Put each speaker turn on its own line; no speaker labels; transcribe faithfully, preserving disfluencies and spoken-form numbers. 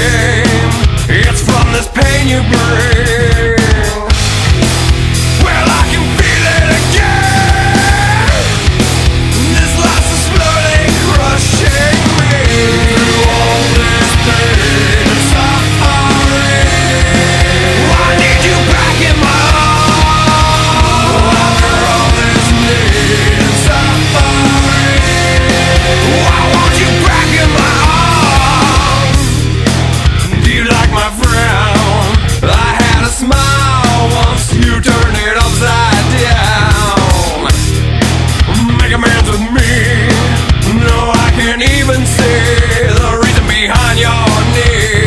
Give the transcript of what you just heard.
shame. It's from this pain you bring. Well, I can feel it again. This loss is slowly crushing me. Through all this pain and suffering, I need you back in my arms. After all this need and suffering, I want you back in my arms. Do you like my frown? I had a smile once, you turned it upside down. Make amends with me. No, I can't even see the reason behind your need.